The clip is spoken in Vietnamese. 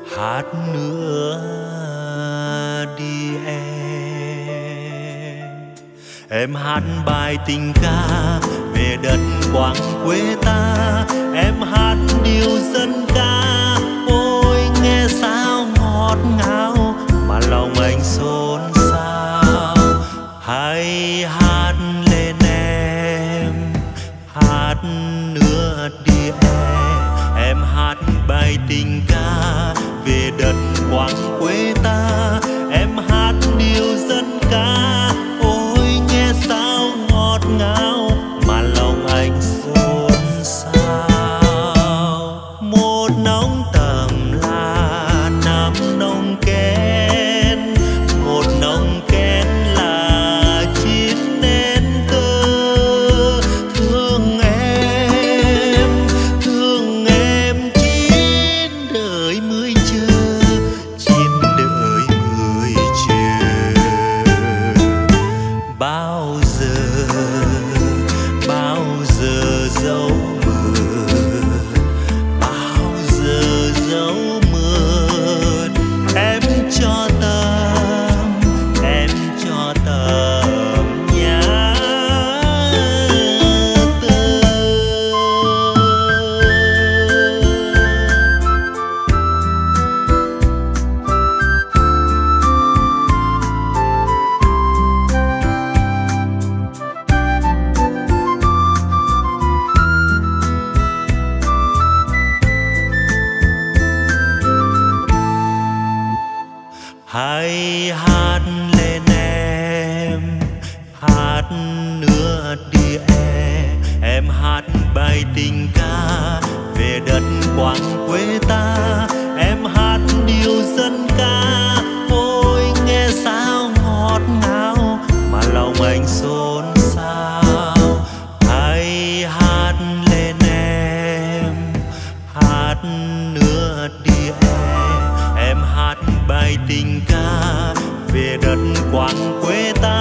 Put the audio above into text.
hát nữa đi em hát bài tình ca về đất quảng quê ta, em hát điều dân ca ôi nghe sao ngọt ngào mà lòng anh xôn xao. Hãy hát lên em, hát nữa đi em hát bài tình ca về đất quảng quê ta, em hát điều dân ca ôi nghe sao ngọt ngào mà lòng anh xôn xao. Một nóng tầm là năm nông kén, một nông kén là chín nén cơ. Thương em chín đời mới chờ, chín đời mới chờ. Bao giờ dấu mượn, bao giờ dấu mượn em cho tâm nhã tư. Hãy hát lên em, hát nữa đi em hát bài tình ca về đất quảng quê ta, em hát điều dân ca ôi nghe sao ngọt ngào mà lòng anh xôn xao. Hãy hát lên em, hát nữa đi em hát bài tình ca về đất quảng quê ta,